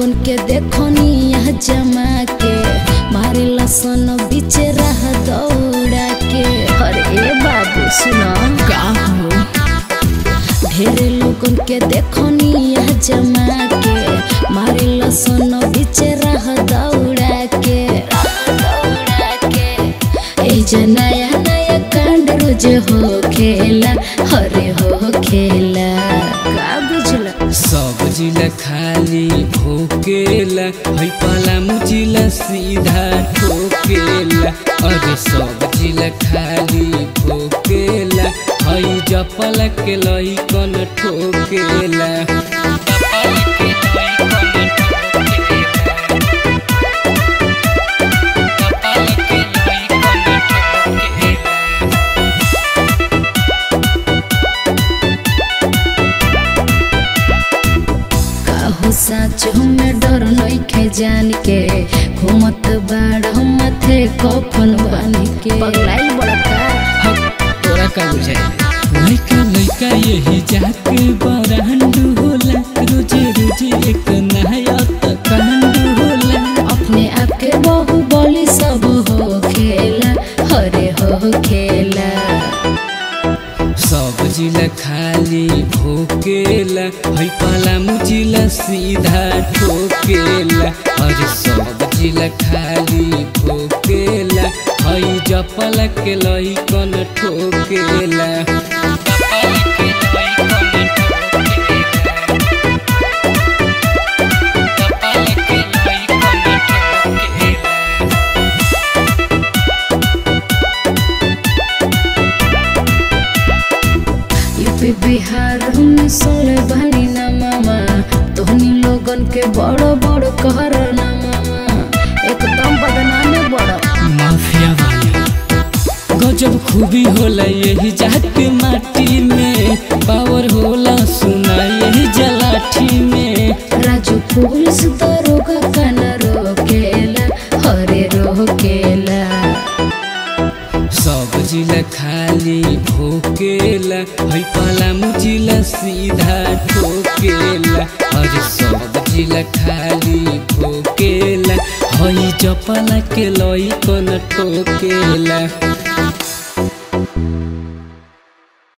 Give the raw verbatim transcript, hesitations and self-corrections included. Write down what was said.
लोगन के देखनी यह जमा के मारे लसन बीच रह दौड़ा के। अरे बाबू सुना का हो ढेरे लोगन के देखनी यह जमा के मारे लसन बीच रह दौड़ा के ए नया नया कांड रोज हो खेला। अरे हो खेला का बुझला सब जिला खाली भोकेला है पाला मुजिला सीधा ठोकेला। अरे सब जिला खाली भोकेला है जपल के लइकन ठोकेला। सच हमें डर नइखे जान के घूमत बाड़ माथे कफन बन के पगलाई बड़का तोरा का बुझाई लइका लइका यही जाके बरांडू होला रोजे रोजे एक नया कांड होला। अपने आप के बहु बोली सब हो खेला। अरे हो खेला सब जिला खाली भोकेला है पाला मुजिला सीधा ठोकेला। अरे सब जिला खाली भोकेला है जपल के लइकन ठोकेला। बिहार में सोले भारी ना मामा तोहनी लोगन के बड़ो बड़ो कहर ना मामा एकदम बदनामे बड़ा माफिया वाला गजब खूबी होला यही जाके माटी में पावर होला सुना यही जलाठी में। राजू पुलिस दरोगा का न रोकेला। अरे रोकेला सब जिला खाली भोकेला है पाला मुजिला सीधा ठोकेला। अरे सब जिला खाली भोकेला है जपला के लइकन ठोकेला।